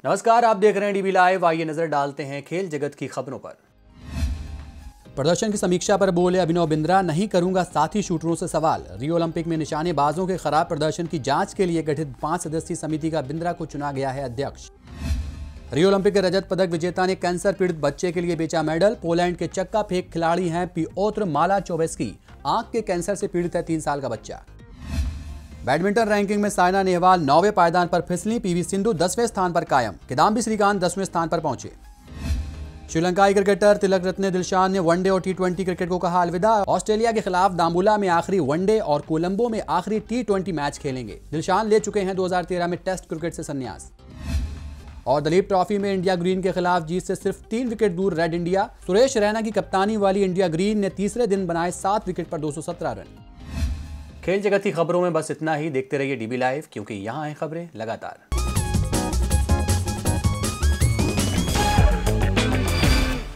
नमस्कार, आप देख रहे हैं डीबी लाइव। आइए नजर डालते हैं खेल जगत की खबरों पर। प्रदर्शन की समीक्षा पर बोले अभिनव बिंद्रा, नहीं करूंगा साथी शूटरों से सवाल। रियो ओलंपिक में निशानेबाजों के खराब प्रदर्शन की जांच के लिए गठित 5 सदस्यीय समिति का बिंद्रा को चुना गया है अध्यक्ष। रियो ओलंपिक के रजत पदक विजेता ने कैंसर पीड़ित बच्चे के लिए बेचा मेडल। पोलैंड के चक्का फेंक खिलाड़ी हैं पिओत्र मालाचोवेस्की, आंख के कैंसर से पीड़ित है 3 साल का बच्चा। बैडमिंटन रैंकिंग में साइना नेहवाल 9वें पायदान पर फिसली, पीवी सिंधु 10वें स्थान पर कायम, किदाम्बी श्रीकांत 10वें स्थान पर पहुंचे। श्रीलंकाई क्रिकेटर तिलक रत्ने दिलशान ने वनडे और टी20 क्रिकेट को कहा अलविदा। ऑस्ट्रेलिया के खिलाफ दाम्बुला में आखिरी वनडे और कोलंबो में आखिरी टी20 मैच खेलेंगे। दिलशान ले चुके हैं 2013 में टेस्ट क्रिकेट से संन्यास। और दलीप ट्रॉफी में इंडिया ग्रीन के खिलाफ जीत से सिर्फ 3 विकेट दूर रेड इंडिया। सुरेश रैना की कप्तानी वाली इंडिया ग्रीन ने तीसरे दिन बनाए 7 विकेट पर 217 रन। खेल जगत की खबरों में बस इतना ही। देखते रहिए डीबी लाइव, क्योंकि यहाँ हैं खबरें लगातार।